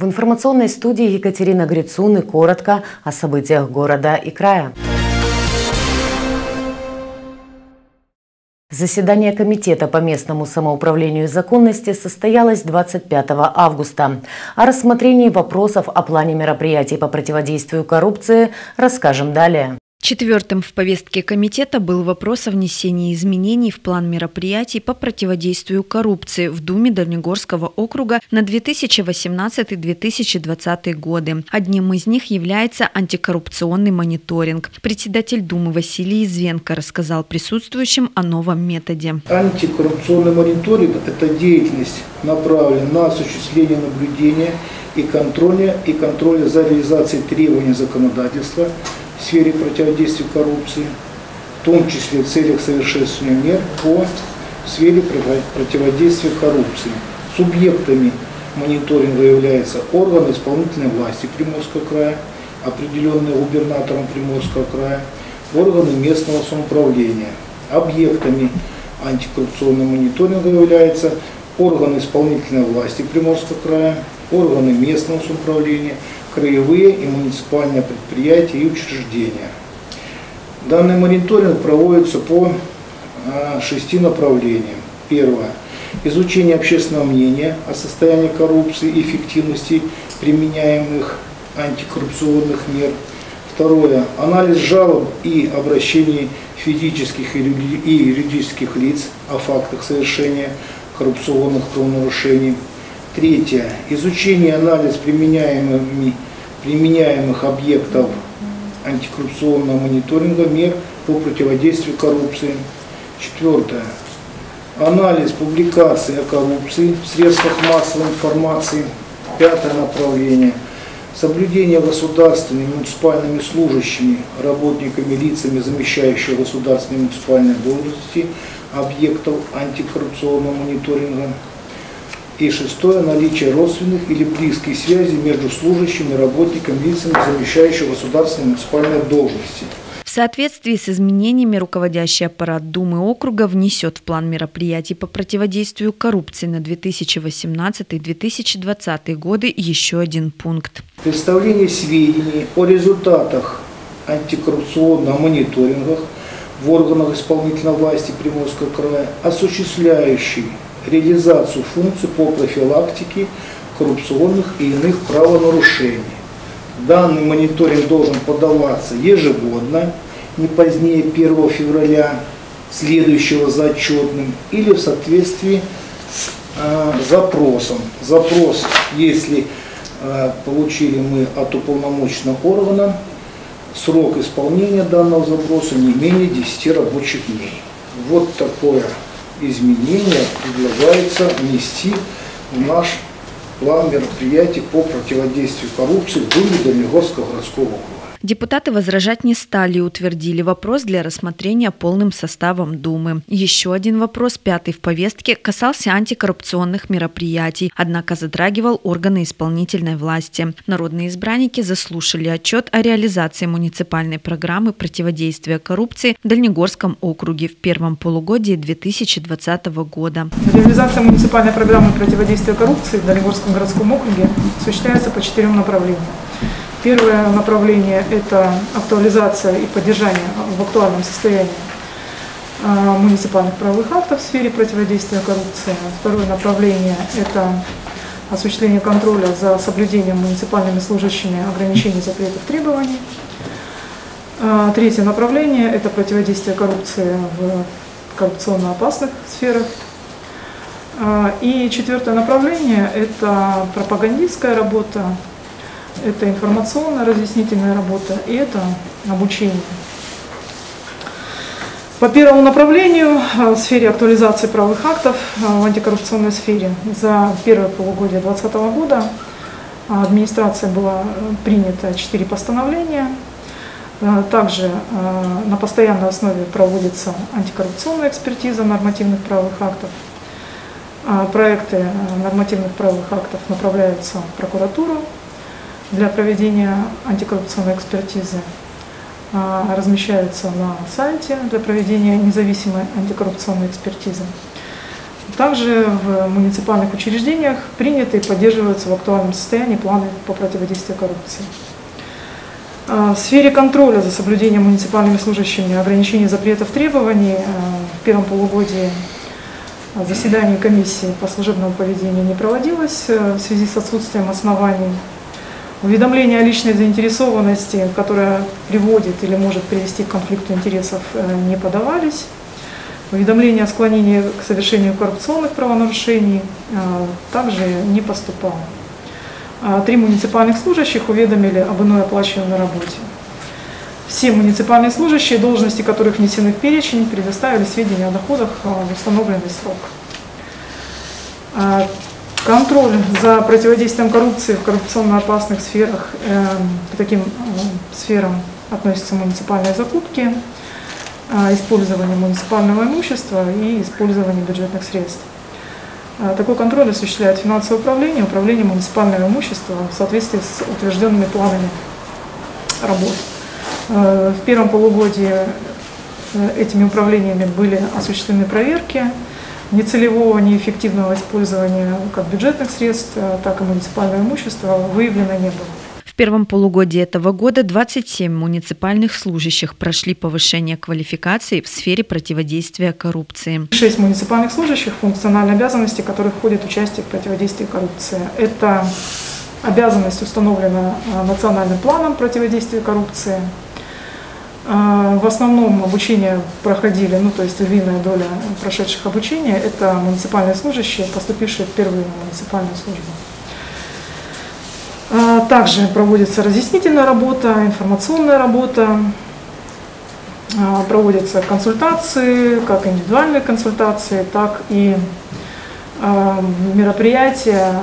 информационной студии Екатерина Грицун и коротко о событиях города и края. Заседание Комитета по местному самоуправлению и законности состоялось 25 августа. О рассмотрении вопросов о плане мероприятий по противодействию коррупции расскажем далее. Четвертым в повестке комитета был вопрос о внесении изменений в план мероприятий по противодействию коррупции в Думе Дальнегорского округа на 2018-2020 годы. Одним из них является антикоррупционный мониторинг. Председатель Думы Василий Извенко рассказал присутствующим о новом методе. Антикоррупционный мониторинг – это деятельность, направленная на осуществление наблюдения и контроля за реализацией требований законодательства в сфере противодействия коррупции, в том числе в целях совершенствования мер по сфере противодействия коррупции. Субъектами мониторинга являются органы исполнительной власти Приморского края, определенные губернатором Приморского края, органы местного самоуправления. Объектами антикоррупционного мониторинга являются органы исполнительной власти Приморского края, органы местного самоуправления, краевые и муниципальные предприятия и учреждения. Данный мониторинг проводится по 6 направлениям. Первое. Изучение общественного мнения о состоянии коррупции и эффективности применяемых антикоррупционных мер. Второе. Анализ жалоб и обращений физических и юридических лиц о фактах совершения коррупционных правонарушений. Третье. Изучение и анализ применяемых объектов антикоррупционного мониторинга мер по противодействию коррупции. Четвертое. Анализ публикаций о коррупции в средствах массовой информации. Пятое направление. Соблюдение государственными и муниципальными служащими, работниками, лицами, замещающими государственные и муниципальные должности объектов антикоррупционного мониторинга. И шестое. Наличие родственных или близких связей между служащими, работниками, лицами, замещающими государственные и муниципальные должности. В соответствии с изменениями руководящий аппарат Думы округа внесет в план мероприятий по противодействию коррупции на 2018-2020 годы еще один пункт. Представление сведений о результатах антикоррупционного мониторинга в органах исполнительной власти Приморского края, осуществляющий реализацию функций по профилактике коррупционных и иных правонарушений. Данный мониторинг должен подаваться ежегодно, не позднее 1 февраля следующего за отчетным, или в соответствии с запросом. Запрос, если получили мы от уполномоченного органа, срок исполнения данного запроса не менее 10 рабочих дней. Вот такое изменение предлагается внести в наш план мероприятий по противодействию коррупции в Думе Дальнегорского городского округа. Депутаты возражать не стали и утвердили вопрос для рассмотрения полным составом Думы. Еще один вопрос, пятый в повестке, касался антикоррупционных мероприятий, однако затрагивал органы исполнительной власти. Народные избранники заслушали отчет о реализации муниципальной программы противодействия коррупции в Дальнегорском округе в первом полугодии 2020 года. Реализация муниципальной программы противодействия коррупции в Дальнегорском городском округе осуществляется по 4 направлениям. Первое направление – это актуализация и поддержание в актуальном состоянии муниципальных правовых актов в сфере противодействия коррупции. Второе направление – это осуществление контроля за соблюдением муниципальными служащими ограничений, запретов, требований. Третье направление – это противодействие коррупции в коррупционно опасных сферах. И четвертое направление – это пропагандистская работа. Это информационно-разъяснительная работа и это обучение. По первому направлению в сфере актуализации правовых актов в антикоррупционной сфере за первое полугодие 2020 года администрацией было принято 4 постановления. Также на постоянной основе проводится антикоррупционная экспертиза нормативных правовых актов. Проекты нормативных правовых актов направляются в прокуратуру для проведения антикоррупционной экспертизы, размещаются на сайте для проведения независимой антикоррупционной экспертизы. Также в муниципальных учреждениях приняты и поддерживаются в актуальном состоянии планы по противодействию коррупции. В сфере контроля за соблюдением муниципальными служащими ограничений, запретов, требований в первом полугодии заседаний комиссии по служебному поведению не проводилось в связи с отсутствием оснований. Уведомления о личной заинтересованности, которая приводит или может привести к конфликту интересов, не подавались. Уведомление о склонении к совершению коррупционных правонарушений также не поступало. 3 муниципальных служащих уведомили об иной оплачиваемой работе. Все муниципальные служащие, должности которых внесены в перечень, предоставили сведения о доходах в установленный срок. Контроль за противодействием коррупции в коррупционно опасных сферах, к таким сферам относятся муниципальные закупки, использование муниципального имущества и использование бюджетных средств. Такой контроль осуществляет финансовое управление, управление муниципального имущества в соответствии с утвержденными планами работ. В первом полугодии этими управлениями были осуществлены проверки нецелевого, неэффективного использования как бюджетных средств, так и муниципального имущества выявлено не было. В первом полугодии этого года 27 муниципальных служащих прошли повышение квалификации в сфере противодействия коррупции. 6 муниципальных служащих, функциональные обязанности которых входит участие в противодействии коррупции. Это обязанность установлена национальным планом противодействия коррупции. В основном обучение проходили, то есть львиная доля прошедших обучения, это муниципальные служащие, поступившие в первую муниципальную службу. Также проводится разъяснительная работа, информационная работа, проводятся консультации, как индивидуальные консультации, так и мероприятия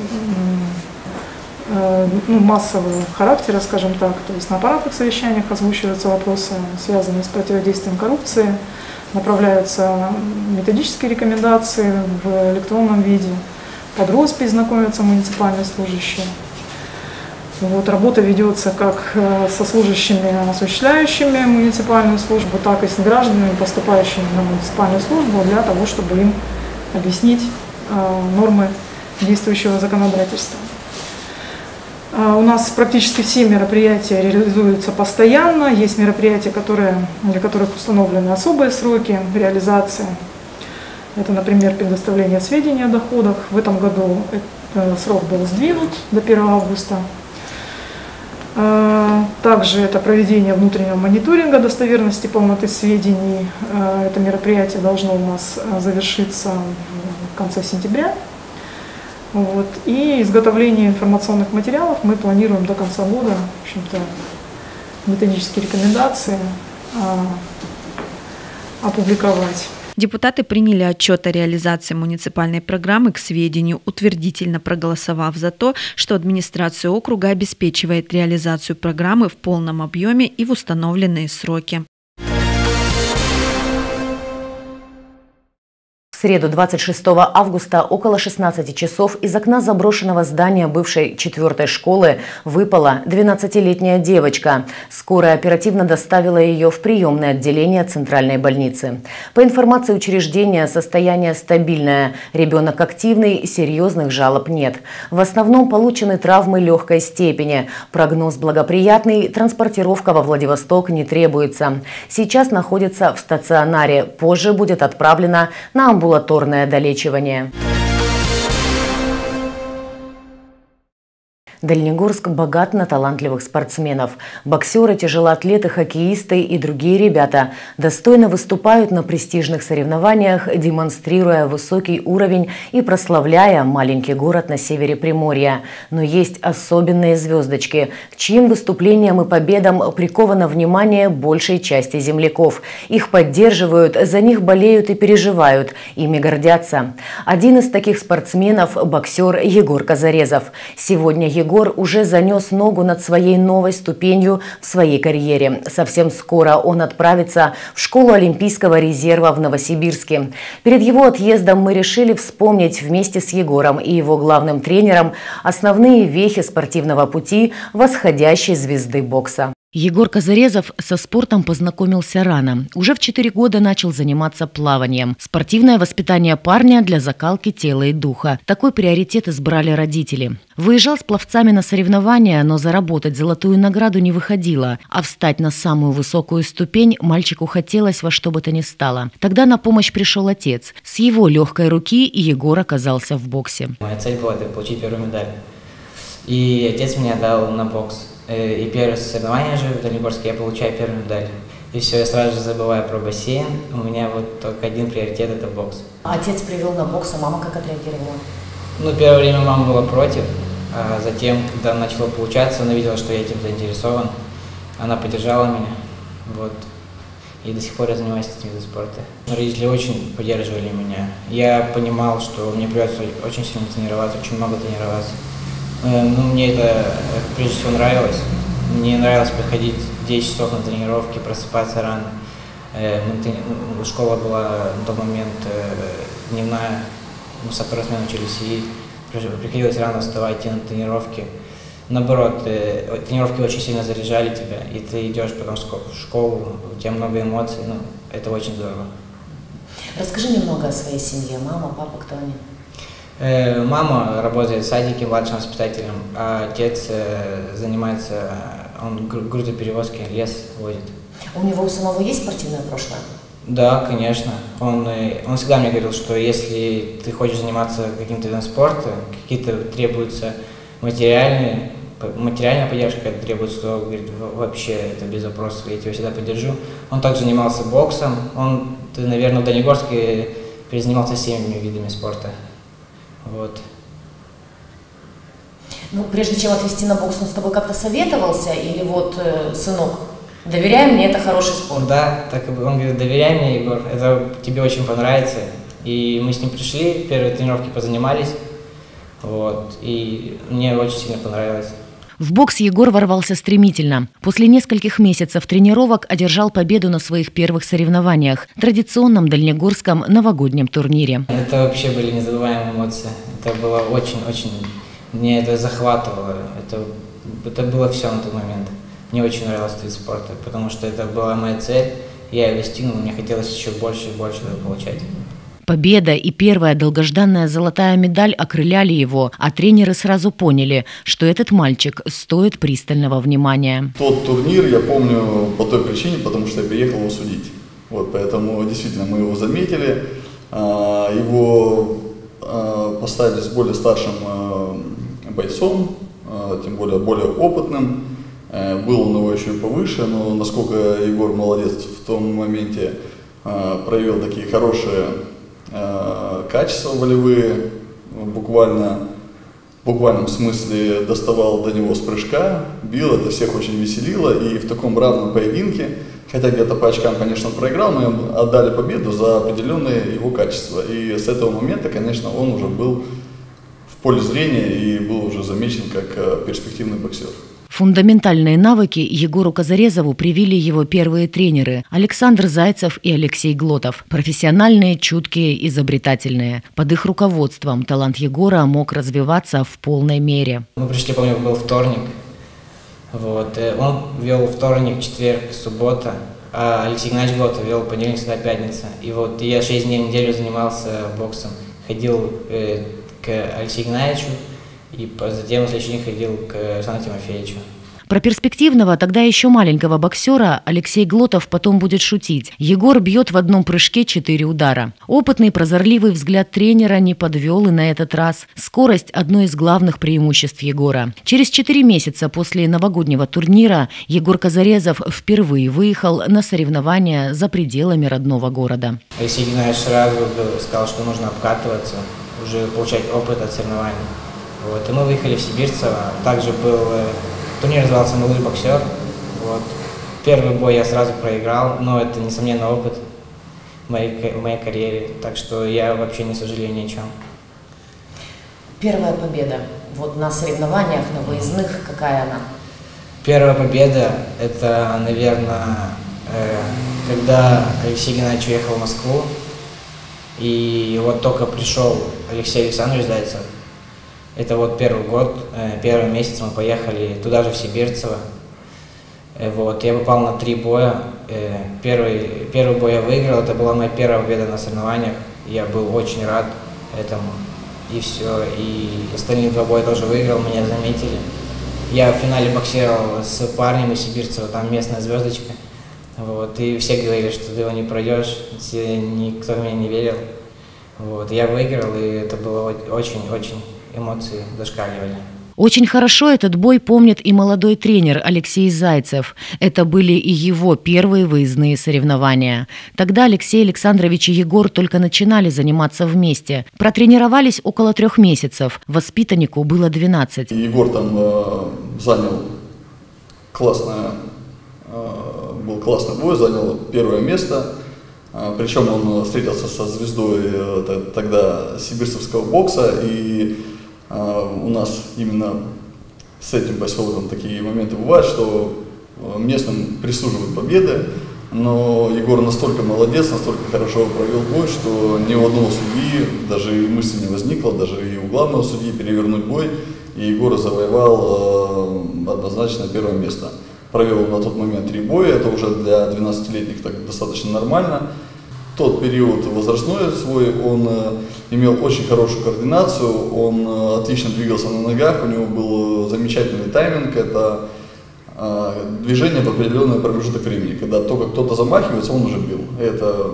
массового характера, скажем так, то есть на аппаратных совещаниях озвучиваются вопросы, связанные с противодействием коррупции, направляются методические рекомендации в электронном виде, под роспись знакомятся муниципальные служащие. Работа ведется как со служащими, осуществляющими муниципальную службу, так и с гражданами, поступающими на муниципальную службу, для того, чтобы им объяснить нормы действующего законодательства. У нас практически все мероприятия реализуются постоянно. Есть мероприятия, для которых установлены особые сроки реализации. Это, например, предоставление сведений о доходах. В этом году этот срок был сдвинут до 1 августа. Также это проведение внутреннего мониторинга достоверности полноты сведений. Это мероприятие должно у нас завершиться в конце сентября. И изготовление информационных материалов мы планируем до конца года, в общем-то, методические рекомендации опубликовать. Депутаты приняли отчет о реализации муниципальной программы к сведению, утвердительно проголосовав за то, что администрация округа обеспечивает реализацию программы в полном объеме и в установленные сроки. В среду 26 августа около 16 часов из окна заброшенного здания бывшей 4-й школы выпала 12-летняя девочка. Скорая оперативно доставила ее в приемное отделение центральной больницы. По информации учреждения, состояние стабильное, ребенок активный, серьезных жалоб нет. В основном получены травмы легкой степени. Прогноз благоприятный, транспортировка во Владивосток не требуется. Сейчас находится в стационаре, позже будет отправлена на амбулаторное долечивание. Дальнегорск богат на талантливых спортсменов. Боксеры, тяжелоатлеты, хоккеисты и другие ребята достойно выступают на престижных соревнованиях, демонстрируя высокий уровень и прославляя маленький город на севере Приморья. Но есть особенные звездочки, к чьим выступлениям и победам приковано внимание большей части земляков. Их поддерживают, за них болеют и переживают, ими гордятся. Один из таких спортсменов – боксер Егор Казарезов. Сегодня Егор уже занес ногу над своей новой ступенью в своей карьере. Совсем скоро он отправится в школу Олимпийского резерва в Новосибирске. Перед его отъездом мы решили вспомнить вместе с Егором и его главным тренером основные вехи спортивного пути восходящей звезды бокса. Егор Козырезов со спортом познакомился рано. Уже в 4 года начал заниматься плаванием. Спортивное воспитание парня для закалки тела и духа. Такой приоритет избрали родители. Выезжал с пловцами на соревнования, но заработать золотую награду не выходило. А встать на самую высокую ступень мальчику хотелось во что бы то ни стало. Тогда на помощь пришел отец. С его легкой руки Егор оказался в боксе. Моя цель была получить первую медаль. И отец меня дал на бокс. И первое соревнование же в Дальнегорске я получаю первую медаль. И все, я сразу же забываю про бассейн. У меня вот только один приоритет – это бокс. Отец привел на бокс, а мама как отреагировала? Ну, первое время мама была против. А затем, когда начало получаться, она видела, что я этим заинтересован. Она поддержала меня. Вот. И до сих пор я занимаюсь этим видом спорта. Родители очень поддерживали меня. Я понимал, что мне придется очень сильно тренироваться, очень много тренироваться. Ну, мне это прежде всего нравилось. Мне нравилось приходить в 10 часов на тренировки, просыпаться рано. Школа была на тот момент дневная, мы со второй смены учились, и приходилось рано вставать, идти на тренировки. Наоборот, тренировки очень сильно заряжали тебя, и ты идешь потом в школу, у тебя много эмоций, ну, это очень здорово. Расскажи немного о своей семье. Мама, папа, кто они? Мама работает в садике младшим воспитателем, а отец занимается, он грузоперевозки, лес водит. У него у самого есть спортивное прошлое? Да, конечно. Он всегда мне говорил, что если ты хочешь заниматься каким-то видом спорта, какие-то требуются материальная поддержка требуется, то говорит, вообще это без вопросов, я тебя всегда поддержу. Он также занимался боксом, ты, наверное, в Дальнегорске перезанимался 7 видами спорта. Вот. Ну, прежде чем отвезти на бокс, он с тобой как-то советовался? Или вот, сынок, доверяй мне, это хороший спорт? Да, так и он говорит, доверяй мне, Егор, это тебе очень понравится. И мы с ним пришли, первые тренировки позанимались, вот, и мне очень сильно понравилось. В бокс Егор ворвался стремительно. После нескольких месяцев тренировок одержал победу на своих первых соревнованиях – традиционном дальнегорском новогоднем турнире. Это вообще были незабываемые эмоции. Это было очень-очень… Мне это захватывало. Это было все на тот момент. Мне очень нравился этот вид спорта, потому что это была моя цель. Я ее достигнул, мне хотелось еще больше и больше этого получать. Победа и первая долгожданная золотая медаль окрыляли его, а тренеры сразу поняли, что этот мальчик стоит пристального внимания. Тот турнир я помню по той причине, потому что я приехал его судить. Вот, поэтому действительно мы его заметили, его поставили с более старшим бойцом, тем более опытным. Был он его еще и повыше, но насколько Егор молодец в том моменте проявил такие хорошие качества волевые, в буквальном смысле доставал до него с прыжка, бил, это всех очень веселило, и в таком равном поединке, хотя где-то по очкам, конечно, проиграл, мы ему отдали победу за определенные его качества. И с этого момента, конечно, он уже был в поле зрения и был уже замечен как перспективный боксер. Фундаментальные навыки Егору Козырезову привили его первые тренеры – Александр Зайцев и Алексей Глотов. Профессиональные, чуткие, изобретательные. Под их руководством талант Егора мог развиваться в полной мере. Мы пришли, помню, был вторник. Вот. Он вел вторник, четверг, суббота, а Алексей Игнатьевич Глотов вел понедельник, среда, пятница. И вот я 6 дней в неделю занимался боксом. Ходил к Алексею Игнатьевичу. И затем в следующий день ходил к Александру Тимофеевичу. Про перспективного, тогда еще маленького боксера Алексей Глотов потом будет шутить. Егор бьет в одном прыжке 4 удара. Опытный, прозорливый взгляд тренера не подвел и на этот раз. Скорость – одно из главных преимуществ Егора. Через 4 месяца после новогоднего турнира Егор Козырезов впервые выехал на соревнования за пределами родного города. Алексей Игнатьевич сразу сказал, что нужно обкатываться, уже получать опыт от соревнований. Вот. И мы выехали в Сибирцево. Также был турнир, назывался «Молодой боксер». Вот. Первый бой я сразу проиграл, но это, несомненно, опыт в моей карьере. Так что я вообще не сожалею ни о чем. Первая победа вот на соревнованиях, на выездных, какая она? Первая победа – это, наверное, когда Алексей Геннадьевич уехал в Москву, и вот только пришел Алексей Александрович Зайцев. Это вот первый год, первый месяц мы поехали туда же, в Сибирцево. Вот, я попал на 3 боя. Первый бой я выиграл, это была моя первая победа на соревнованиях. Я был очень рад этому. И все. И остальные 2 боя тоже выиграл, меня заметили. Я в финале боксировал с парнем из Сибирцева, там местная звездочка. Вот, и все говорили, что ты его не пройдешь, никто в меня не верил. Вот, я выиграл, и это было очень-очень, эмоции зашкаливали. Очень хорошо этот бой помнит и молодой тренер Алексей Зайцев. Это были и его первые выездные соревнования. Тогда Алексей Александрович и Егор только начинали заниматься вместе. Протренировались около 3 месяцев. Воспитаннику было 12. Егор там занял был классный бой, занял 1 место. Причем он встретился со звездой тогда сибирцевского бокса. И у нас именно с этим поселком такие моменты бывают, что местным присуживают победы, но Егор настолько молодец, настолько хорошо провел бой, что ни у одного судьи даже и мысли не возникло, даже и у главного судьи перевернуть бой, и Егор завоевал однозначно 1 место. Провел на тот момент 3 боя, это уже для 12-летних так достаточно нормально. Тот период возрастной свой, он имел очень хорошую координацию, он отлично двигался на ногах, у него был замечательный тайминг, это движение в определенный промежуток времени, когда только кто-то замахивается, он уже бил. Это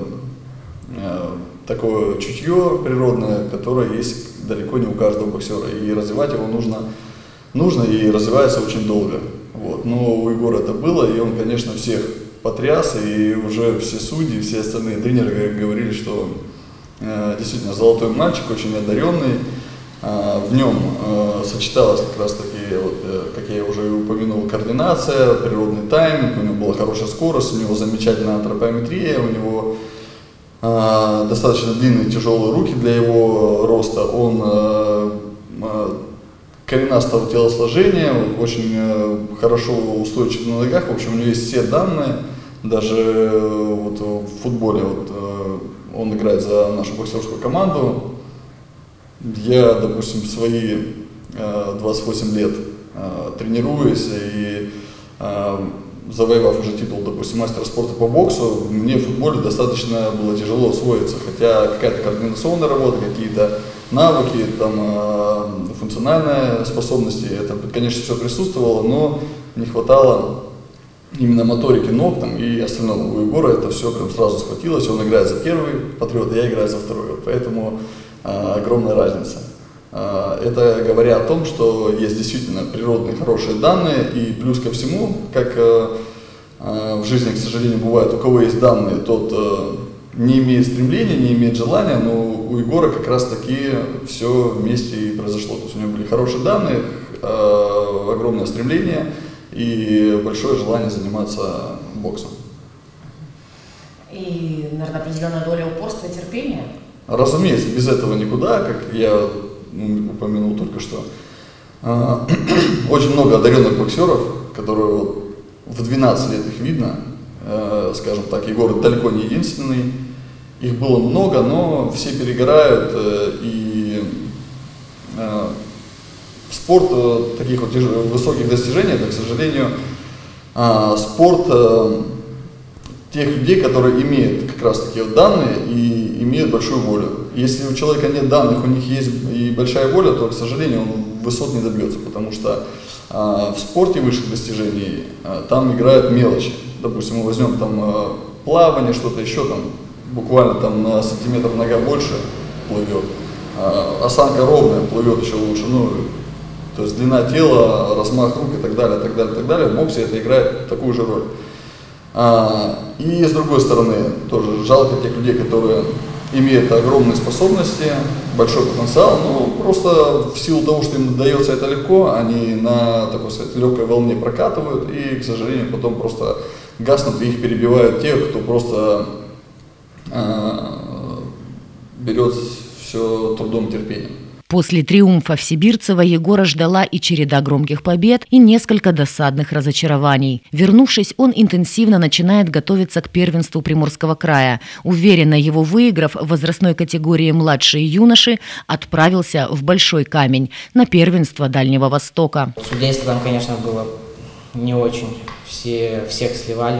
такое чутье природное, которое есть далеко не у каждого боксера, и развивать его нужно и развивается очень долго. Вот. Но у Егора это было, и он, конечно, всех потряс, и уже все судьи, все остальные тренеры говорили, что действительно золотой мальчик, очень одаренный. В нем сочеталась как раз таки, вот, как я уже упомянул, координация, природный тайминг, у него была хорошая скорость, у него замечательная антропометрия, у него достаточно длинные тяжелые руки для его роста, он коренастого телосложения, очень хорошо устойчив на ногах, в общем, у него есть все данные, даже вот в футболе он играет за нашу боксерскую команду. Я, допустим, свои 28 лет тренируюсь и завоевав уже титул, допустим, мастера спорта по боксу, мне в футболе достаточно было тяжело освоиться, хотя какая-то координационная работа, какие-то навыки, там, функциональные способности, это, конечно, все присутствовало, но не хватало именно моторики ног там, и остального. У Егора это все прям сразу схватилось, он играет за первый патриот, а я играю за второй, поэтому огромная разница. Это говоря о том, что есть действительно природные хорошие данные, и плюс ко всему, как в жизни, к сожалению, бывает, у кого есть данные, тот не имеет стремления, не имеет желания, но у Егора как раз таки все вместе и произошло. То есть у него были хорошие данные, огромное стремление и большое желание заниматься боксом. И, наверное, определенная доля упорства и терпения? Разумеется, без этого никуда, как я упомянул только что. Очень много одаренных боксеров, которые в 12 лет их видно, скажем так, Егор далеко не единственный. Их было много, но все перегорают, и спорт таких вот высоких достижений, это, к сожалению, спорт тех людей, которые имеют как раз таки данные и имеют большую волю. Если у человека нет данных, у них есть и большая воля, то, к сожалению, он высот не добьется, потому что в спорте высших достижений там играют мелочи. Допустим, мы возьмем там плавание, что-то еще, там буквально там на сантиметр нога больше плывет, осанка ровная, плывет еще лучше. Ну, то есть длина тела, размах рук и так далее, так далее, так далее. В боксе это играет такую же роль. И с другой стороны, тоже жалко тех людей, которые имеют огромные способности, большой потенциал, но просто в силу того, что им дается это легко, они на, такой сказать, легкой волне прокатывают и, к сожалению, потом просто гаснут и их перебивают те, кто просто берет все трудом и терпением. После триумфа в Сибирцево Егора ждала и череда громких побед, и несколько досадных разочарований. Вернувшись, он интенсивно начинает готовиться к первенству Приморского края. Уверенно его выиграв в возрастной категории младшие юноши, отправился в Большой Камень на первенство Дальнего Востока. Судейство там, конечно, было не очень всех сливали.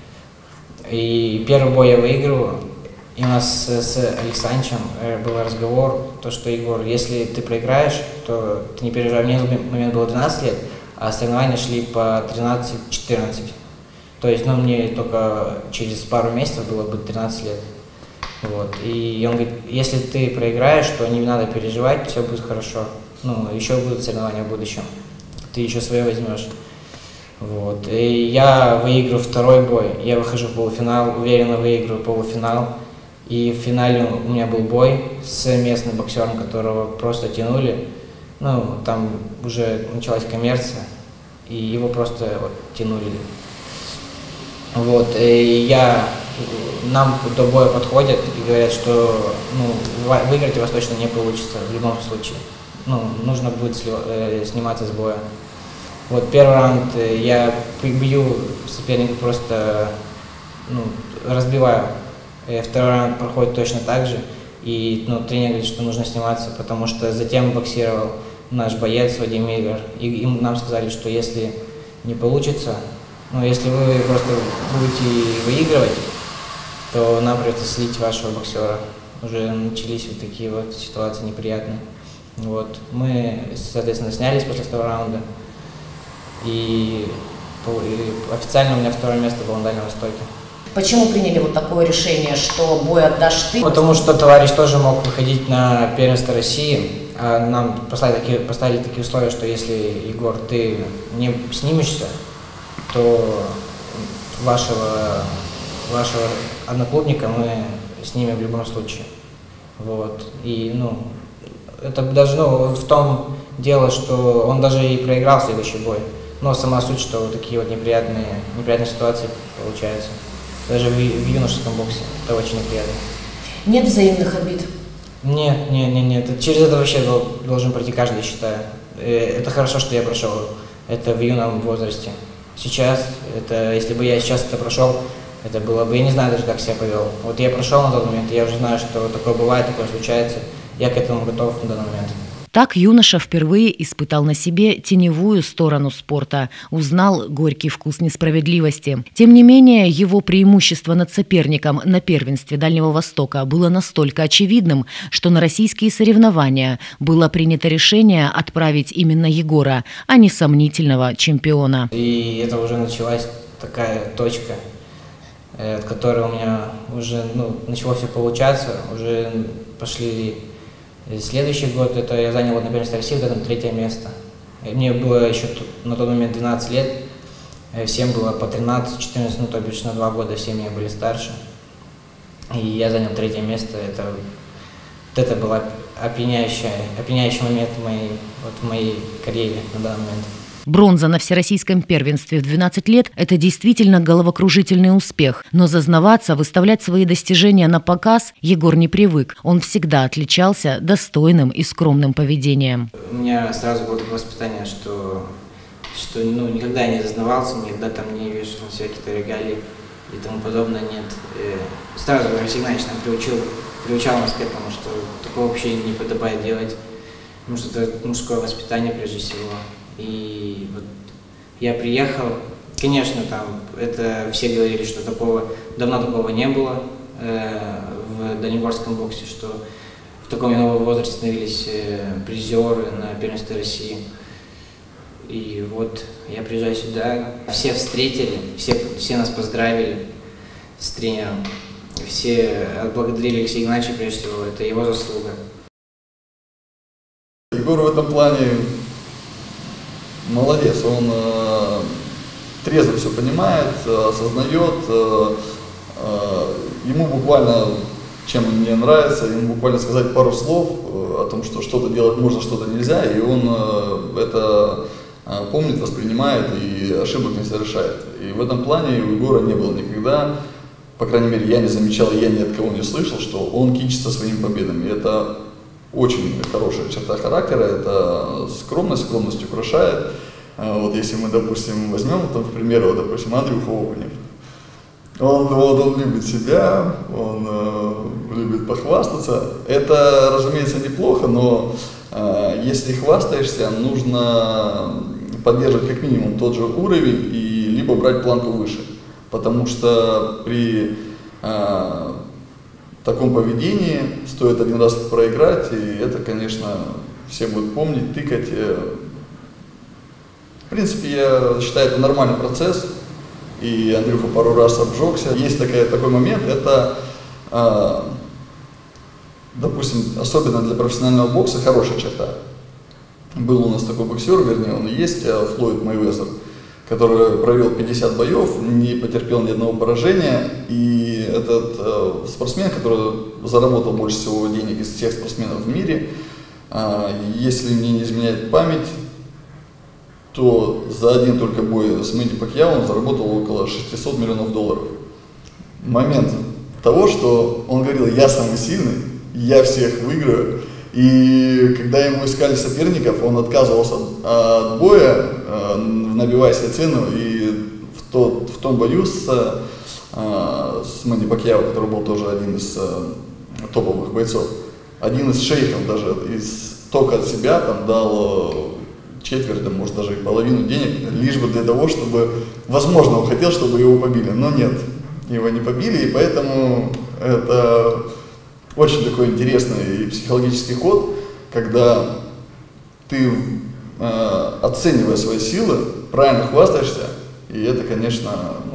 И первый бой я выигрываю, и у нас с Александром был разговор, то что, Егор, если ты проиграешь, то ты не переживай, мне в тот момент было 12 лет, а соревнования шли по 13-14. То есть, ну, мне только через пару месяцев было бы 13 лет. Вот. И он говорит, если ты проиграешь, то не надо переживать, все будет хорошо. Ну, еще будут соревнования в будущем, ты еще свое возьмешь. Вот. И я выиграю второй бой, я выхожу в полуфинал, уверенно выиграю полуфинал. И в финале у меня был бой с местным боксером, которого просто тянули. Ну, там уже началась коммерция, и его просто вот тянули. Вот, и нам до боя подходят и говорят, что ну, выиграть у вас точно не получится в любом случае. Ну, нужно будет сниматься с боя. Вот первый раунд я бью соперника просто, ну, разбиваю. Второй раунд проходит точно так же. И ну, тренер говорит, что нужно сниматься, потому что затем боксировал наш боец Вадим Миллер. И нам сказали, что если не получится, ну, если вы просто будете выигрывать, то нам придется слить вашего боксера. Уже начались вот такие вот ситуации неприятные. Вот. Мы, соответственно, снялись после второго раунда. И официально у меня второе место было на Дальнем Востоке. Почему приняли вот такое решение, что бой отдашь ты? Потому что товарищ тоже мог выходить на первенство России. А нам поставили такие условия, что если, Егор, ты не снимешься, то вашего одноклубника мы снимем в любом случае. Вот. И, ну, это даже, ну, в том дело, что он даже и проиграл следующий бой. Но сама суть, что вот такие вот неприятные ситуации получаются. Даже в юношеском боксе это очень неприятно. Нет взаимных обид? Нет. Через это вообще должен пройти каждый, я считаю. Это хорошо, что я прошел это в юном возрасте. Сейчас, если бы я сейчас это прошел, это было бы, я не знаю даже, как себя повел. Вот я прошел на тот момент, я уже знаю, что такое бывает, такое случается. Я к этому готов на данный момент. Так юноша впервые испытал на себе теневую сторону спорта, узнал горький вкус несправедливости. Тем не менее, его преимущество над соперником на первенстве Дальнего Востока было настолько очевидным, что на российские соревнования было принято решение отправить именно Егора, а не сомнительного чемпиона. И это уже началась такая точка, от которой у меня уже начало все получаться, уже пошли. Следующий год это я занял на первенстве России, там 3-е место. Мне было еще на тот момент 12 лет, всем было по 13-14, ну то бишь на 2 года все меня были старше. И я занял 3-е место. Это был опьяняющий момент в моей карьере на данный момент. Бронза на всероссийском первенстве в 12 лет – это действительно головокружительный успех. Но зазнаваться, выставлять свои достижения на показ Егор не привык. Он всегда отличался достойным и скромным поведением. У меня сразу было такое воспитание, что никогда я не зазнавался, никогда там не вешал на себя какие-то регалии и тому подобное, нет. Сразу Алексей Игнатьевич нам приучал нас к этому, что такого вообще не подобает делать, потому что это мужское воспитание прежде всего. И вот я приехал, конечно, там все говорили, что давно такого не было в дальнегорском боксе, что в таком юном возрасте становились призеры на первенстве России. И вот я приезжаю сюда, все встретили, все нас поздравили с тренером, все отблагодарили Алексея Игнатьевича, прежде всего, это его заслуга. Егор в этом плане молодец, он трезво все понимает, осознает, ему буквально, чем мне нравится, ему буквально сказать пару слов о том, что что-то делать можно, что-то нельзя, и он это помнит, воспринимает и ошибок не совершает. И в этом плане у Егора не было никогда, по крайней мере, я не замечал, я ни от кого не слышал, что он кичится своими победами. Это очень хорошая черта характера, это скромность украшает. Вот если мы, допустим, возьмем, там, к примеру, допустим, Андрюха Окунев. Он любит себя, он любит похвастаться. Это, разумеется, неплохо, но если хвастаешься, нужно поддерживать как минимум тот же уровень и либо брать планку выше. Потому что при таком поведении стоит один раз проиграть, и это, конечно, все будут помнить, тыкать. В принципе, я считаю, это нормальный процесс, и Андрюха пару раз обжегся. Есть такой момент, это, допустим, особенно для профессионального бокса хорошая черта. Был у нас такой боксер, вернее, он и есть, Флойд Мейвезер, который провел 50 боев, не потерпел ни одного поражения, и этот спортсмен, который заработал больше всего денег из всех спортсменов в мире, если мне не изменяет память, то за один только бой с Мэнни Пакьяо он заработал около $600 миллионов. Момент того, что он говорил: я самый сильный, я всех выиграю. И когда ему искали соперников, он отказывался от боя, набивая себе цену. И в том бою с Мэнни Пакьяо, который был тоже один из топовых бойцов, один из шейхов даже только от себя там дал четверть, может даже и половину денег, лишь бы для того, чтобы, возможно, он хотел, чтобы его побили, но нет, его не побили, и поэтому это очень такой интересный психологический ход, когда ты, оценивая свои силы, правильно хвастаешься, и это, конечно,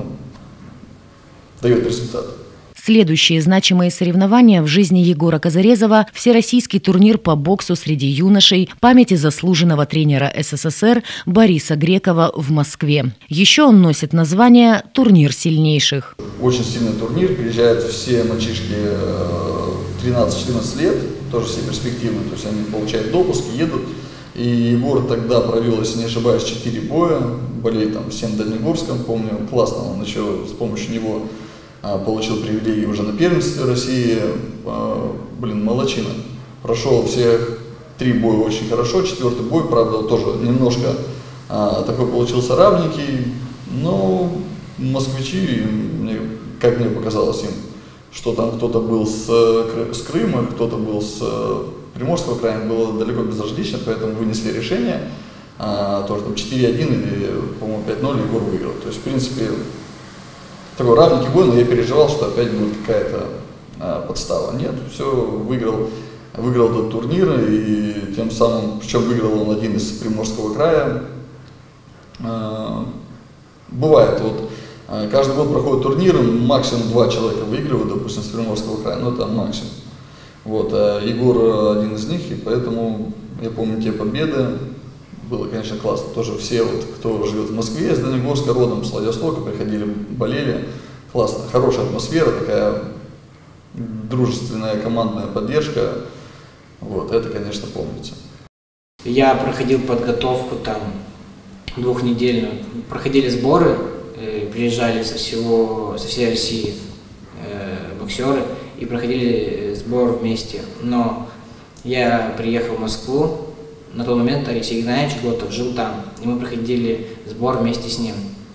дает результат. Следующие значимые соревнования в жизни Егора Казарезова – всероссийский турнир по боксу среди юношей памяти заслуженного тренера СССР Бориса Грекова в Москве. Еще он носит название «Турнир сильнейших». Очень сильный турнир, приезжают все мальчишки 13-14 лет, тоже все перспективные, то есть они получают допуск, едут. И Егор тогда провел, если не ошибаюсь, 4 боя, болеет там всем Дальнегорском, помню, классно, он еще с помощью него получил привилегии уже на первенстве России. Молодчина. Прошел всех 3 боя очень хорошо, 4-й бой, правда, тоже немножко такой получился равненький, но москвичи, как мне показалось им, что там кто-то был с Крыма, кто-то был с Приморского края, было далеко безразлично, поэтому вынесли решение, тоже там 4-1 или, по-моему, 5-0 Егор выиграл. То есть, в принципе, такой равненький бой, но я переживал, что опять будет какая-то подстава. Нет, все, выиграл этот турнир, и тем самым, причем выиграл он один из Приморского края. Бывает, каждый год проходит турнир, максимум 2 человека выигрывают, допустим, с Приморского края, но это максимум. Егор один из них, и поэтому я помню те победы. Было, конечно, классно. Тоже все, кто живет в Москве, с Дальнегорска родом, с Владивостока, приходили, болели. Классно. Хорошая атмосфера, такая дружественная командная поддержка. Это, конечно, помнится. Я проходил подготовку там 2-недельную. Проходили сборы, приезжали со всей России боксеры и проходили сбор вместе. Но я приехал в Москву. На тот момент Алексей Геннадьевич Глотов жил там, и мы проходили сбор вместе с ним.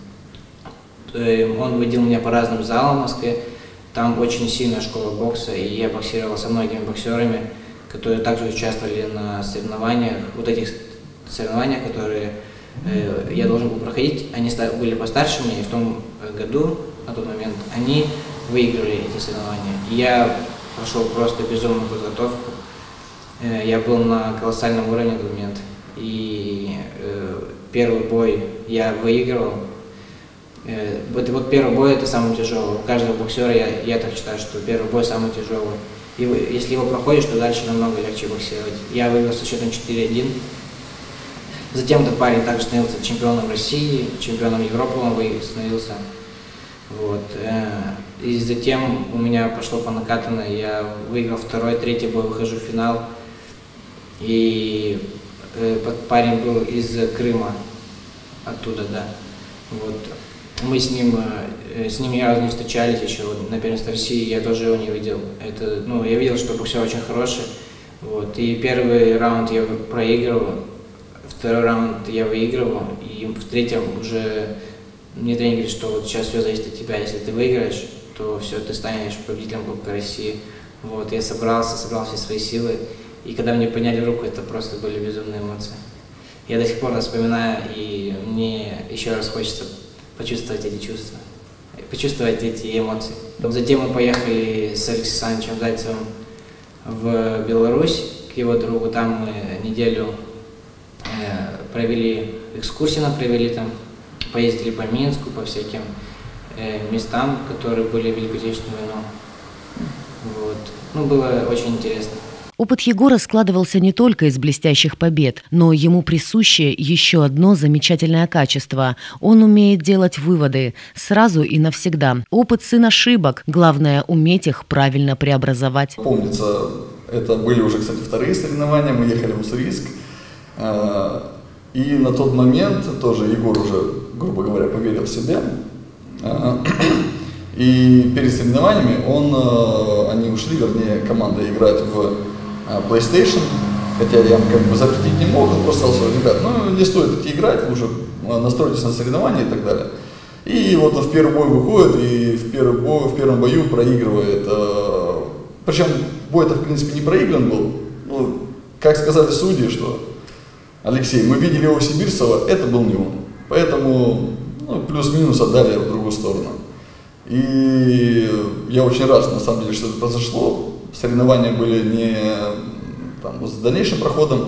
Он водил меня по разным залам в Москве, там очень сильная школа бокса, и я боксировал со многими боксерами, которые также участвовали на соревнованиях, этих соревнованиях, которые я должен был проходить. Они были постарше меня, и в том году, на тот момент, они выиграли эти соревнования. И я прошел просто безумную подготовку. Я был на колоссальном уровне в тот момент, и первый бой я выигрывал. Первый бой — это самый тяжелый. У каждого боксера, я так считаю, что первый бой самый тяжелый. И если его проходишь, то дальше намного легче боксировать. Я выиграл со счетом 4-1. Затем этот парень также становился чемпионом России, чемпионом Европы он становился. И затем у меня пошло по накатанной, я выиграл 2-й, 3-й бой, выхожу в финал. И парень был из Крыма, оттуда, да. Мы с ним ни разу не встречались еще на первенстве России, я тоже его не видел. Я видел, что боксер очень хороший. И первый раунд я проигрывал, второй раунд я выигрывал, и в 3-м уже мне тренер говорит, что сейчас все зависит от тебя, если ты выиграешь, то все, ты станешь победителем Кубка России. Я собрал все свои силы, и когда мне подняли руку, это просто были безумные эмоции. Я до сих пор вспоминаю, и мне еще раз хочется почувствовать эти чувства, почувствовать эти эмоции. Затем мы поехали с Алексеем Александровичем Зайцевым в Беларусь к его другу. Там мы неделю провели экскурсии, провели там, поездили по Минску, по всяким местам, которые были в Великую Отечественную войну. Вот. Ну, было очень интересно. Опыт Егора складывался не только из блестящих побед, но ему присуще еще одно замечательное качество. Он умеет делать выводы сразу и навсегда. Опыт сын ошибок. Главное – уметь их правильно преобразовать. Помнится, это были уже, кстати, вторые соревнования. Мы ехали в Уссурийск. И на тот момент тоже Егор уже, грубо говоря, поверил в себя. И перед соревнованиями они ушли, вернее, команда играть в PlayStation, хотя я как бы запретить не мог, он просто сказал, ребят, ну не стоит идти играть, лучше настройтесь на соревнования и так далее. И вот в первый бой выходит, и в первом бою проигрывает, причем бой-то в принципе не проигран был, ну, как сказали судьи, что Алексей, мы видели его Сибирцева, это был не он, поэтому плюс-минус отдали в другую сторону. И я очень рад, на самом деле, что это произошло. Соревнования были не там, с дальнейшим проходом.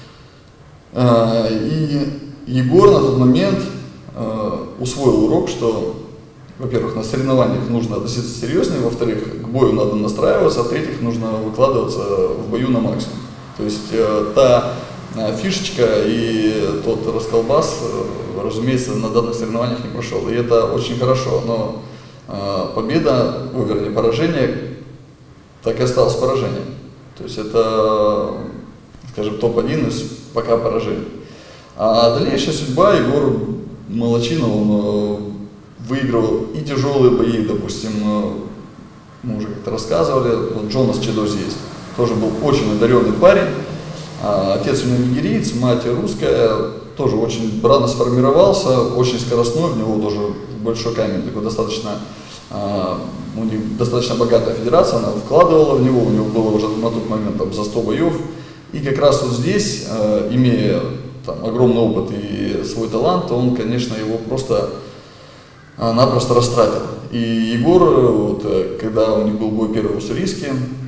И Егор на тот момент усвоил урок, что, во-первых, на соревнованиях нужно относиться серьезнее, во-вторых, к бою надо настраиваться, а в-третьих, нужно выкладываться в бою на максимум. То есть та фишечка и тот расколбас, разумеется, на данных соревнованиях не прошел. И это очень хорошо, но победа, вернее, поражение так и осталось поражением. То есть это, скажем, топ-1 из пока поражений. А дальнейшая судьба, Егор молодчина, он выигрывал и тяжелые бои, допустим, мы уже как-то рассказывали, вот Джонас Чедози есть, тоже был очень одаренный парень, отец у него нигериец, мать русская, тоже очень рано сформировался, очень скоростной, в него тоже большой камень, такой достаточно, у них достаточно богатая федерация, она вкладывала в него, у него было уже на тот момент там, за 100 боев. И как раз вот здесь, имея там, огромный опыт и свой талант, он, конечно, его просто-напросто растратил. И Егор, вот, когда у них был бой первый в Уссурийске,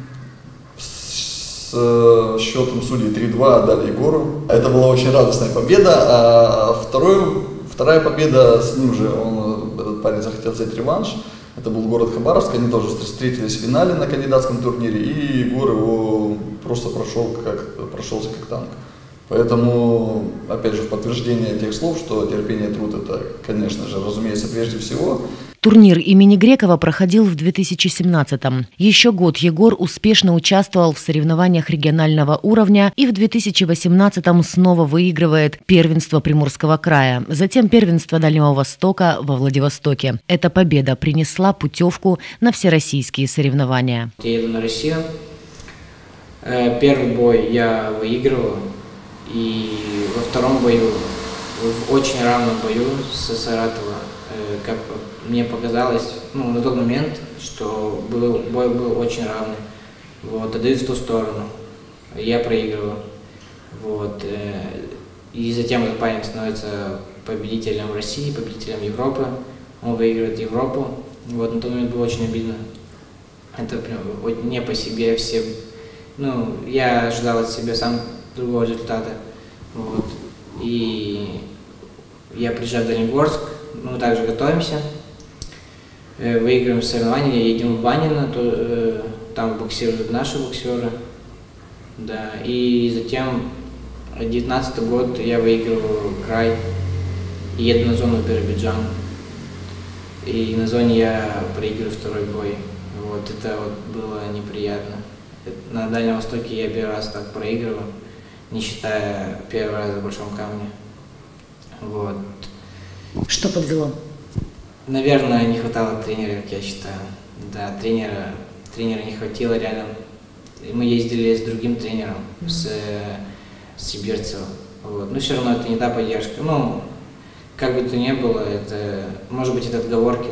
с счетом судей 3-2 отдали Егору. Это была очень радостная победа, а вторая победа, с ним же этот парень захотел взять реванш. Это был город Хабаровск, они тоже встретились в финале на кандидатском турнире, и Егор его просто прошелся как танк. Поэтому, опять же, в подтверждение тех слов, что терпение и труд – это, конечно же, разумеется, прежде всего. Турнир имени Грекова проходил в 2017-м. Еще год Егор успешно участвовал в соревнованиях регионального уровня и в 2018-м снова выигрывает первенство Приморского края, затем первенство Дальнего Востока во Владивостоке. Эта победа принесла путевку на всероссийские соревнования. Я еду на Россию. Первый бой я выигрываю, и во втором бою, в очень равном бою со Саратова, как мне показалось, на тот момент, что бой был очень равный. Вот, отдают в ту сторону, я проигрываю. Вот, и затем этот парень становится победителем России, победителем Европы. Он выигрывает Европу. Вот, на тот момент было очень обидно. Это прям не по себе все. Я ожидал от себя сам другого результата. Вот. И я приезжаю в Дальнегорск, мы также готовимся, выигрываем соревнования, едем в Ванино, там боксируют наши боксеры. Да. И затем, 19-й год, я выигрываю край и еду на зону Биробиджан. И на зоне я проигрываю второй бой. Вот, это вот было неприятно. На Дальнем Востоке я первый раз так проигрываю, не считая первый раз в Большом Камне. Вот. Что подвело? Наверное, не хватало тренера, как я считаю. Да, тренера не хватило рядом. Мы ездили с другим тренером, с Сибирцевым. Вот. Но все равно это не та поддержка. Как бы то ни было, это, может быть, это отговорки,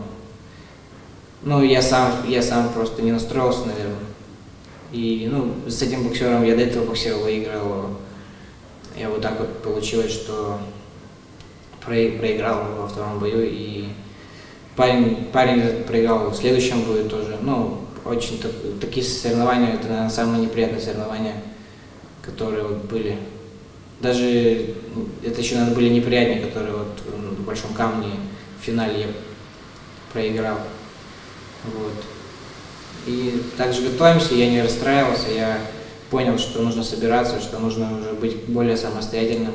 но я сам просто не настроился, наверное. И с этим боксером я до этого боксера выиграл. Я вот так вот получилось, что проиграл во втором бою, и парень этот проиграл в следующем бою тоже. Ну, очень такие соревнования, это, наверное, самые неприятные соревнования, которые вот были. Даже это еще, наверное, были неприятнее, которые вот в Большом Камне в финале я проиграл. Вот. И также готовимся, я не расстраивался, я понял, что нужно собираться, что нужно уже быть более самостоятельным,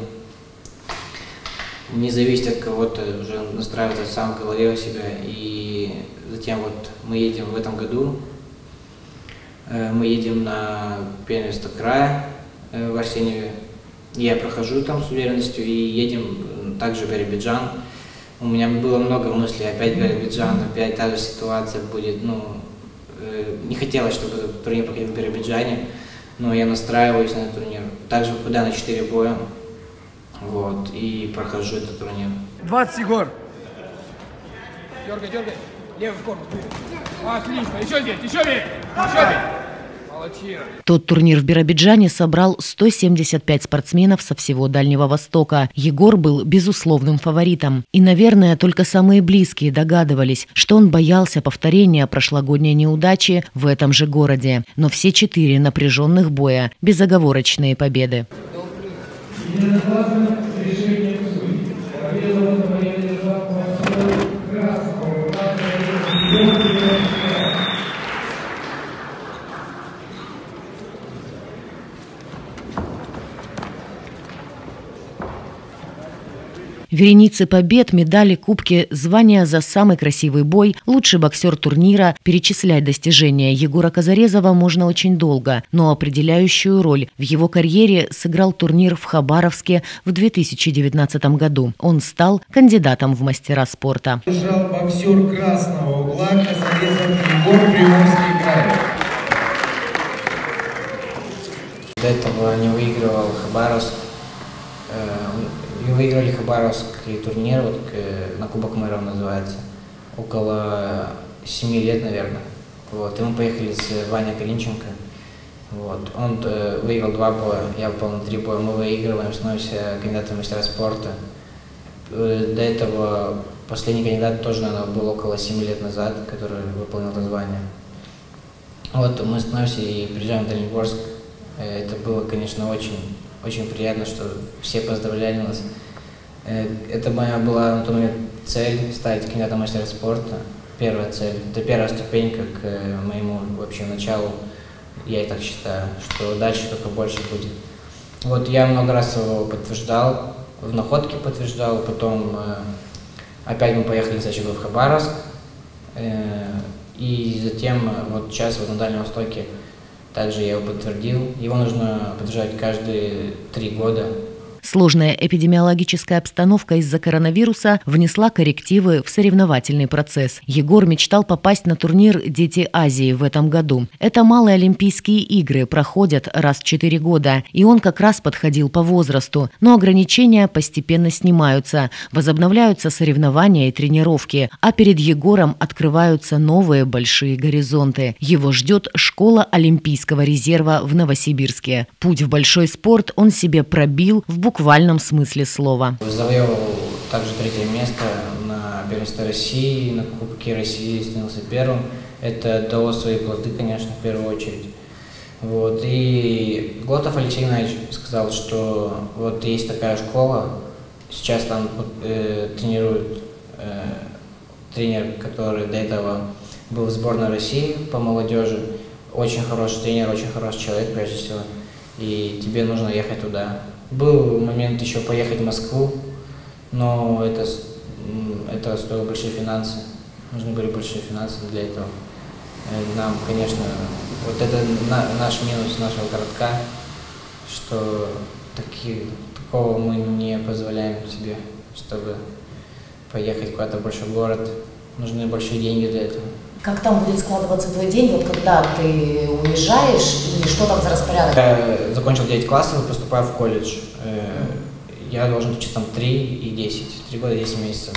не зависеть от кого-то, уже настраиваться сам в голове у себя. И затем вот мы едем в этом году, мы едем на первенство края в Арсеньеве. Я прохожу там с уверенностью и едем также в Биробиджан. У меня было много мыслей, опять Биробиджан, опять та же ситуация будет. Ну, не хотелось, чтобы этот турнир проходил в Биробиджане, но я настраиваюсь на этот турнир. Также попадаю на 4 боя, вот, и прохожу этот турнир. 20, Егор. Дергай, дергай. Левый в корпус. Отлично. Еще здесь, еще бей. Еще бей. Молодчина. Тот турнир в Биробиджане собрал 175 спортсменов со всего Дальнего Востока. Егор был безусловным фаворитом. И, наверное, только самые близкие догадывались, что он боялся повторения прошлогодней неудачи в этом же городе. Но все 4 напряженных боя – безоговорочные победы. Вереницы побед, медали, кубки, звания за самый красивый бой, лучший боксер турнира. Перечислять достижения Егора Казарезова можно очень долго, но определяющую роль в его карьере сыграл турнир в Хабаровске в 2019 году. Он стал кандидатом в мастера спорта. Держал боксер красного угла Казарезов Егор, Приморский край. До этого не выигрывал Хабаровск. Выиграли Хабаровский турнир, вот, на Кубок Мэра он называется, около 7 лет, наверное. Вот, и мы поехали с Ваней Калинченко. Вот, он выиграл 2 боя, я попал на 3 боя. Мы выигрываем, становимся кандидатом в мастера спорта. До этого последний кандидат тоже, наверное, был около 7 лет назад, который выполнил это звание. Вот, мы становимся и приезжаем в Дальнегорск. Это было, конечно, очень приятно, что все поздравляли нас. Это моя была на тот момент цель – стать кандидатом в мастера спорта. Первая цель. Это первая ступенька к моему вообще началу. Я и так считаю, что дальше только больше будет. Вот я много раз его подтверждал, в Находке подтверждал, потом опять мы поехали за в Хабаровск. И затем вот сейчас вот на Дальнем Востоке также я его подтвердил. Его нужно подтверждать каждые 3 года. Сложная эпидемиологическая обстановка из-за коронавируса внесла коррективы в соревновательный процесс. Егор мечтал попасть на турнир «Дети Азии» в этом году. Это малые Олимпийские игры, проходят раз в 4 года, и он как раз подходил по возрасту. Но ограничения постепенно снимаются, возобновляются соревнования и тренировки, а перед Егором открываются новые большие горизонты. Его ждет школа Олимпийского резерва в Новосибирске. Путь в большой спорт он себе пробил в буквальном смысле слова. Завоевал также 3-е место на первенстве России, на Кубке России становился первым. Это дало свои плоды, конечно, в первую очередь. Вот. И Глотов Алексей Геннадьевич сказал, что вот есть такая школа, сейчас там тренирует тренер, который до этого был в сборной России по молодежи. Очень хороший тренер, очень хороший человек, прежде всего. И тебе нужно ехать туда. Был момент еще поехать в Москву, но это стоило большие финансы. Нужны были большие финансы для этого. Нам, конечно, вот это наш минус нашего городка, что такого мы не позволяем себе, чтобы поехать куда-то в большой город. Нужны большие деньги для этого. Как там будет складываться твой день, вот когда ты уезжаешь, и что там за распорядок? Я закончил 9 классов и поступаю в колледж. Я должен учиться там 3 и 10, 3 года и 10 месяцев.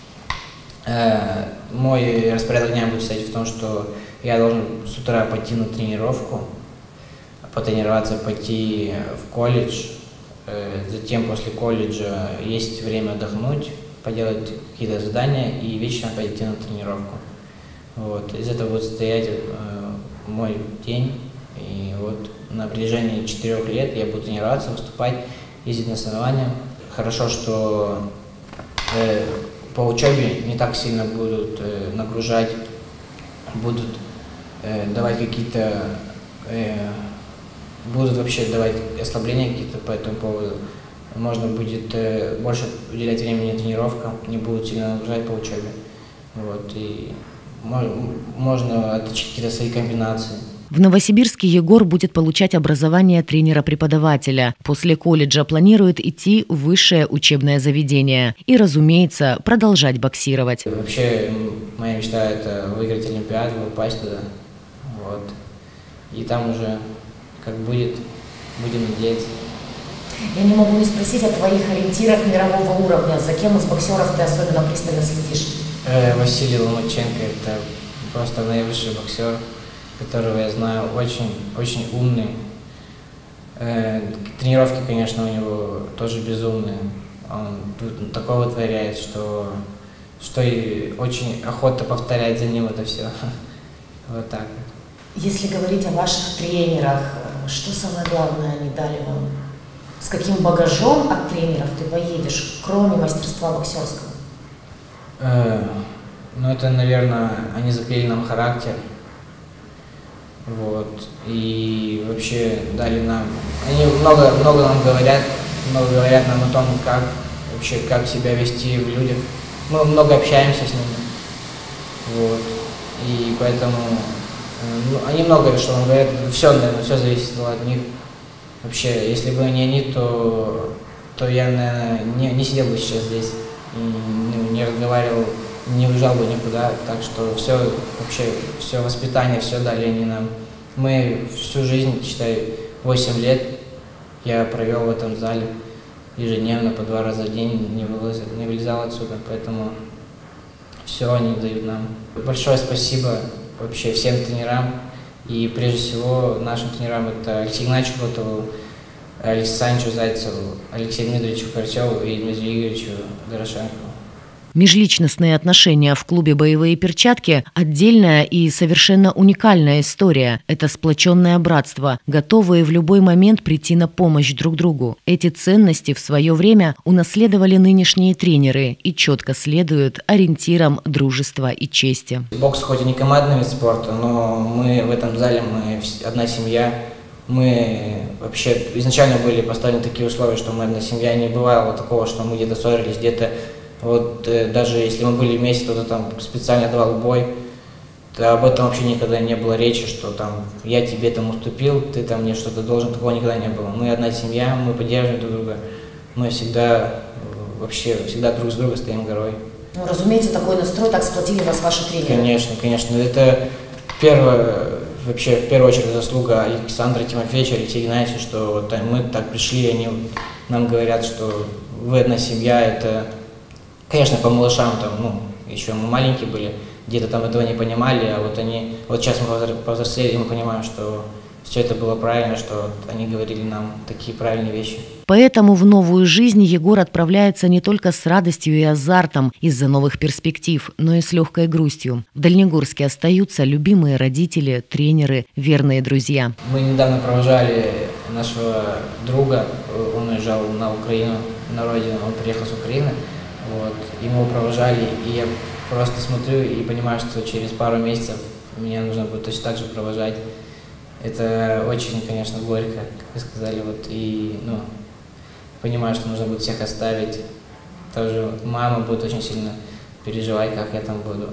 Мой распорядок дня будет состоять в том, что я должен с утра пойти на тренировку, потренироваться, пойти в колледж, затем после колледжа есть время отдохнуть, поделать какие-то задания и вечером пойти на тренировку. Вот. Из этого будет состоять мой день. И вот на протяжении 4 лет я буду тренироваться, выступать, ездить на соревнования. Хорошо, что по учебе не так сильно будут нагружать, будут давать какие-то, будут вообще давать ослабления какие-то по этому поводу. Можно будет больше уделять времени тренировкам, не будут сильно нагружать по учебе. Вот, и можно отточить какие-то свои комбинации. В Новосибирске Егор будет получать образование тренера-преподавателя. После колледжа планирует идти в высшее учебное заведение и, разумеется, продолжать боксировать. Вообще, моя мечта – это выиграть Олимпиаду, попасть туда. Вот. И там уже как будет, будем надеяться. Я не могу не спросить о твоих ориентирах мирового уровня. За кем из боксеров ты особенно пристально следишь? Василий Ломаченко – это просто наивысший боксер, которого я знаю, очень умный. Тренировки, конечно, у него тоже безумные. Он тут такое вытворяет, что и очень охота повторять за ним это все. Вот так. Если говорить о ваших тренерах, что самое главное они дали вам? С каким багажом от тренеров ты поедешь, кроме мастерства боксерского? Ну, это, наверное, они заклеили нам характер. Вот. И вообще дали нам... Они много нам говорят, нам о том, как себя вести в людях. Мы много общаемся с ними. Вот. И поэтому они много что нам говорят. Все, наверное, все зависит от них. Вообще, если бы не они, то я, наверное, не сидел бы сейчас здесь и не разговаривал, не уезжал бы никуда. Так что все воспитание, все дали они нам. Мы всю жизнь, считай, 8 лет я провел в этом зале ежедневно, по 2 раза в день, не вылезал отсюда, поэтому все они дают нам. Большое спасибо вообще всем тренерам, и прежде всего нашим тренерам — это Алексею Игнатьевичу Котову, Алексею Санычу Зайцеву, Алексею Дмитриевичу Карцеву и Дмитрию Игоревичу Дорошенкову. Межличностные отношения в клубе «Боевые перчатки» – отдельная и совершенно уникальная история. Это сплоченное братство, готовые в любой момент прийти на помощь друг другу. Эти ценности в свое время унаследовали нынешние тренеры и четко следуют ориентирам дружества и чести. Бокс хоть и не командный вид спорта, но мы в этом зале, мы одна семья. Мы вообще изначально были поставлены такие условия, что мы одна семья. Не бывало такого, что мы где-то ссорились, где-то... Вот даже если мы были вместе, кто-то там специально давал бой, то об этом вообще никогда не было речи, что там я тебе там уступил, ты там мне что-то должен, такого никогда не было. Мы одна семья, мы поддерживаем друг друга, мы всегда друг с другом стоим горой. Ну, разумеется, такой настрой, так сплотили вас ваши тренеры. Конечно. Это в первую очередь заслуга Александра Тимофеевича, Алексея Геннадьевича, что вот мы так пришли, они нам говорят, что вы одна семья, это... Конечно, по малышам там, еще мы маленькие были, где-то там этого не понимали, а вот сейчас мы повзрослели, и мы понимаем, что все это было правильно, что они говорили нам такие правильные вещи. Поэтому в новую жизнь Егор отправляется не только с радостью и азартом из-за новых перспектив, но и с легкой грустью. В Дальнегорске остаются любимые родители, тренеры, верные друзья. Мы недавно провожали нашего друга, он уезжал на Украину, на родину, он приехал с Украины. Вот, и мы его провожали, и я просто смотрю и понимаю, что через пару месяцев меня нужно будет точно так же провожать. Это очень, конечно, горько, как вы сказали, вот, и, понимаю, что нужно будет всех оставить. Тоже мама будет очень сильно переживать, как я там буду.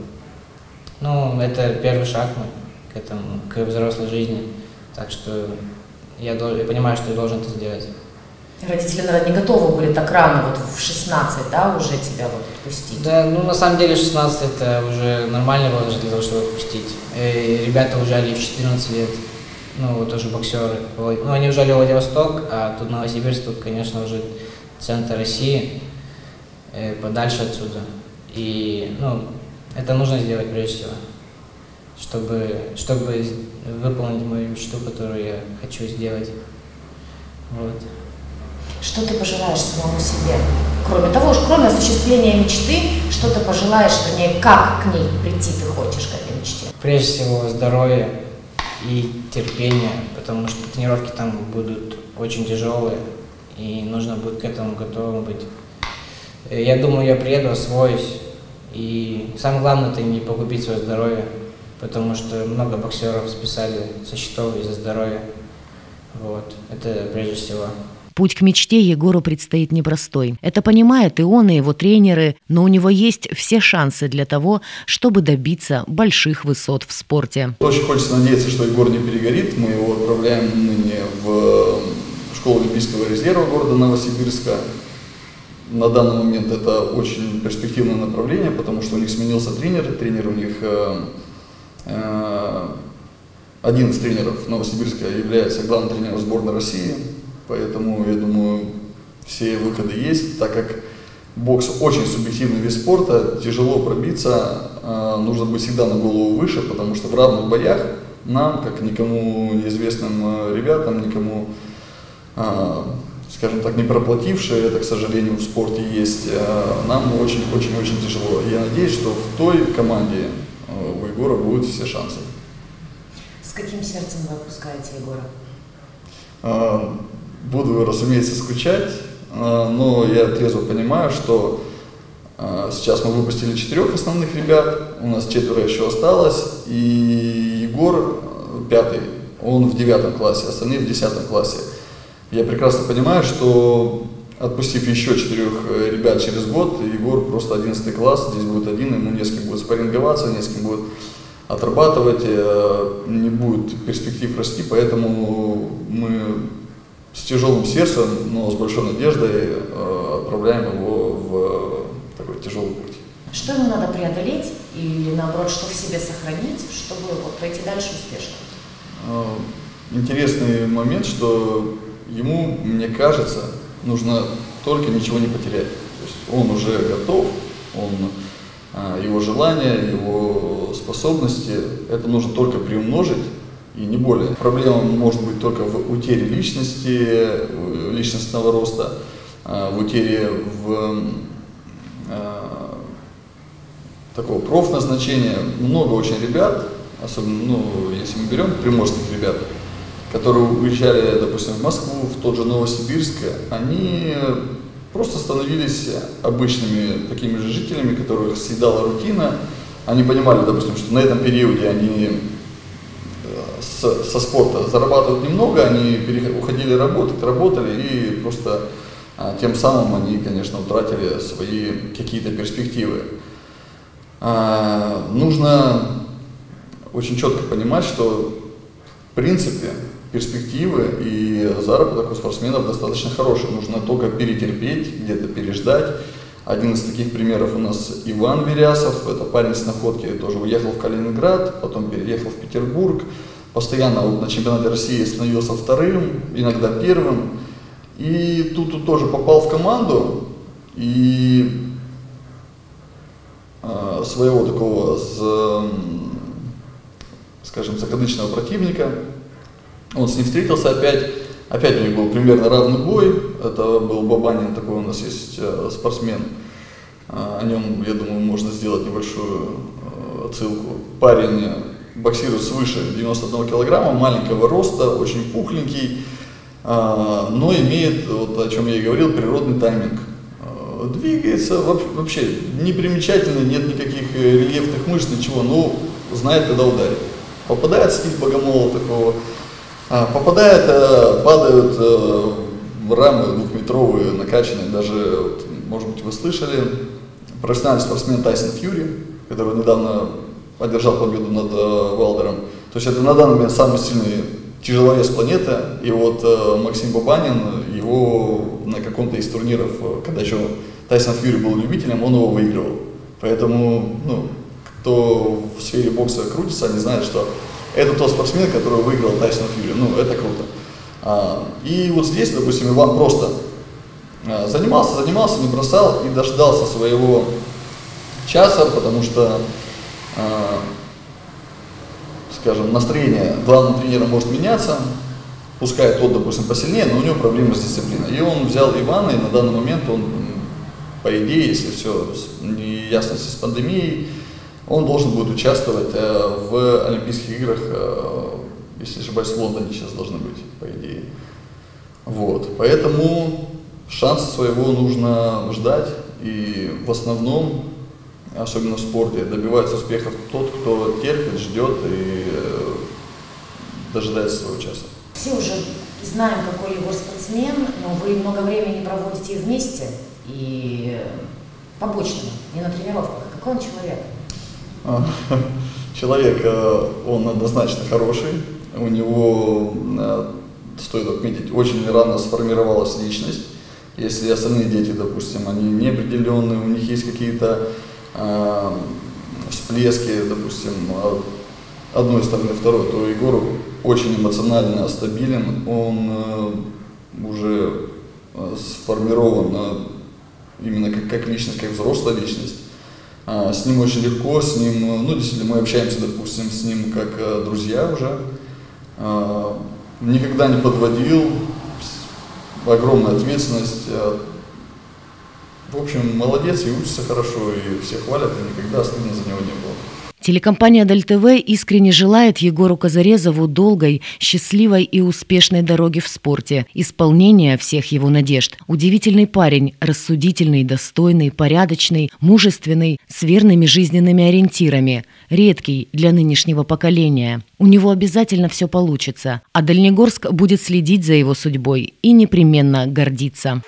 Это первый шаг мой к взрослой жизни, так что я понимаю, что я должен это сделать. Родители, наверное, не готовы были так рано, вот в 16, да, уже тебя вот отпустить? Да, на самом деле 16 это уже нормальный возраст для того, чтобы отпустить. Ребята уезжали в 14 лет, тоже боксеры. Они уезжали в Владивосток, а тут Новосибирск, тут, конечно, уже центр России, подальше отсюда. И, это нужно сделать прежде всего, чтобы выполнить мою мечту, которую я хочу сделать. Вот. Что ты пожелаешь самому себе? Кроме осуществления мечты, что ты пожелаешь, вернее, как к ней прийти ты хочешь, к этой мечте? Прежде всего здоровье и терпение, потому что тренировки там будут очень тяжелые, и нужно будет к этому готовым быть. Я думаю, я приеду, освоюсь, и самое главное — это не погубить свое здоровье, потому что много боксеров списали со счетов из-за здоровья. Вот, это прежде всего. Путь к мечте Егору предстоит непростой. Это понимает и он, и его тренеры, но у него есть все шансы для того, чтобы добиться больших высот в спорте. Очень хочется надеяться, что Егор не перегорит. Мы его отправляем ныне в школу Олимпийского резерва города Новосибирска. На данный момент это очень перспективное направление, потому что у них сменился тренер. Тренер у них, один из тренеров Новосибирска является главным тренером сборной России. Поэтому, я думаю, все выходы есть, так как бокс очень субъективный вид спорта, тяжело пробиться, нужно быть всегда на голову выше, потому что в равных боях нам, как никому неизвестным ребятам, никому, скажем так, не проплатившие, это, к сожалению, в спорте есть, нам очень-очень-очень тяжело. Я надеюсь, что в той команде у Егора будут все шансы. С каким сердцем вы отпускаете Егора? Буду, разумеется, скучать, но я трезво понимаю, что сейчас мы выпустили 4 основных ребят, у нас 4 еще осталось, и Егор 5-й, он в 9 классе, остальные в 10 классе. Я прекрасно понимаю, что отпустив еще 4 ребят через год, Егор просто 11 класс, здесь будет один, ему не с кем будет спарринговаться, не с кем будет отрабатывать, не будет перспектив расти, поэтому мы с тяжелым сердцем, но с большой надеждой отправляем его в такой тяжелый путь. Что ему надо преодолеть или, наоборот, что в себе сохранить, чтобы пройти дальше успешно? Интересный момент, что ему, мне кажется, нужно только ничего не потерять. То есть он уже готов, его желания, его способности, это нужно только приумножить. И не более. Проблема может быть только в утере личности, личностного роста, в утере такого профназначения. Много очень ребят, особенно, если мы берем приморских ребят, которые уезжали, допустим, в Москву, в тот же Новосибирск, они просто становились обычными такими же жителями, которых съедала рутина. Они понимали, допустим, что на этом периоде они со спорта зарабатывают немного, они уходили работать, работали, и просто тем самым они, конечно, утратили свои какие-то перспективы. Нужно очень четко понимать, что в принципе перспективы и заработок у спортсменов достаточно хороший. Нужно только перетерпеть, где-то переждать. Один из таких примеров у нас Иван Верясов, это парень с Находки, тоже уехал в Калининград, потом переехал в Петербург. Постоянно на чемпионате России становился 2-м, иногда 1-м. И тут он тоже попал в команду, и своего такого, скажем, закадычного противника, он с ним встретился опять у них был примерно равный бой, это был Бабанин, такой у нас есть спортсмен, о нем, я думаю, можно сделать небольшую отсылку. Парень боксирует свыше 91 килограмма, маленького роста, очень пухленький, но имеет, вот о чем я и говорил, природный тайминг. Двигается вообще непримечательно, нет никаких рельефных мышц, ничего, но знает, когда ударить. Попадает стиль богомола такого, попадает, падают рамы 2-метровые, накачанные, даже, вот, может быть, вы слышали, профессиональный спортсмен Тайсон Фьюри, который недавно одержал победу над Валдером. То есть это на данный момент самый сильный тяжеловес планеты. И вот Максим Бабанин, его на каком-то из турниров, когда еще Тайсон Фьюри был любителем, он его выигрывал. Поэтому, кто в сфере бокса крутится, они знают, что это тот спортсмен, который выиграл Тайсон Фьюри. Это круто. И вот здесь, допустим, Иван просто занимался, не бросал и дождался своего часа, потому что, скажем, настроение главного тренера может меняться, пускай тот, допустим, посильнее, но у него проблемы с дисциплиной. И он взял Ивана, и на данный момент он, по идее, если все не ясности с пандемией, он должен будет участвовать в Олимпийских играх, если не ошибаюсь, в Лондоне сейчас должны быть, по идее. Вот. Поэтому шанса своего нужно ждать, и в основном, особенно в спорте, добивается успехов тот, кто терпит, ждет и дожидается своего часа. Все уже знаем, какой Егор спортсмен, но вы много времени проводите вместе и побочно, не на тренировках. Какой он человек? Человек, он однозначно хороший, у него, стоит отметить, очень рано сформировалась личность. Если остальные дети, допустим, они неопределенные, у них есть какие-то всплески, допустим, одной стороны, второй, то Егор очень эмоционально стабилен, он уже сформирован именно как личность, как взрослая личность. С ним очень легко, с ним, ну, действительно, мы общаемся, допустим, с ним как друзья уже. Никогда не подводил, огромная ответственность. В общем, молодец и учится хорошо, и все хвалят, и никогда стыдно за него не было. Телекомпания Даль ТВ искренне желает Егору Казарезову долгой, счастливой и успешной дороги в спорте, исполнения всех его надежд. Удивительный парень, рассудительный, достойный, порядочный, мужественный, с верными жизненными ориентирами, редкий для нынешнего поколения. У него обязательно все получится, а Дальнегорск будет следить за его судьбой и непременно гордиться.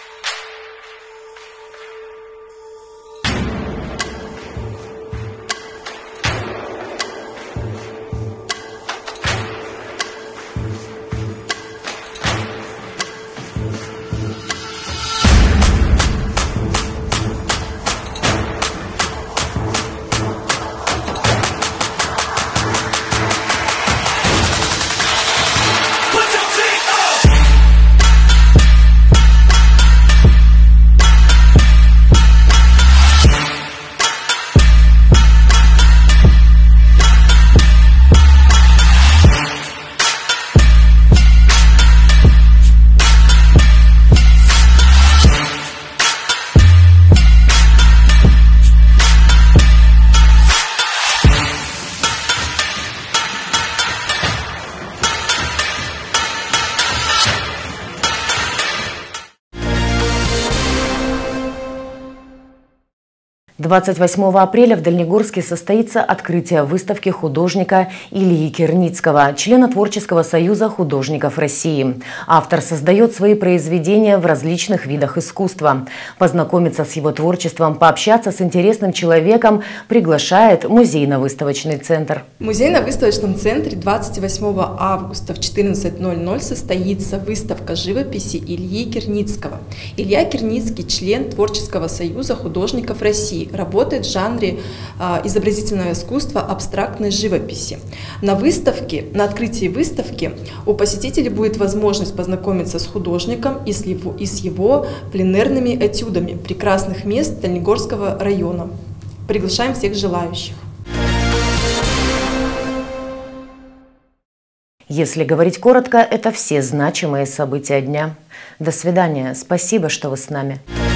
– 28 апреля в Дальнегорске состоится открытие выставки художника Ильи Кирницкого, члена Творческого союза художников России. Автор создает свои произведения в различных видах искусства. Познакомиться с его творчеством, пообщаться с интересным человеком приглашает музейно-выставочный центр. В музейно-выставочном центре 28 августа в 14:00 состоится выставка живописи Ильи Кирницкого. Илья Кирницкий – член Творческого союза художников России. Работает в жанре изобразительного искусства абстрактной живописи. На открытии выставки у посетителей будет возможность познакомиться с художником и с его пленерными этюдами прекрасных мест Дальнегорского района. Приглашаем всех желающих. Если говорить коротко, это все значимые события дня. До свидания. Спасибо, что вы с нами.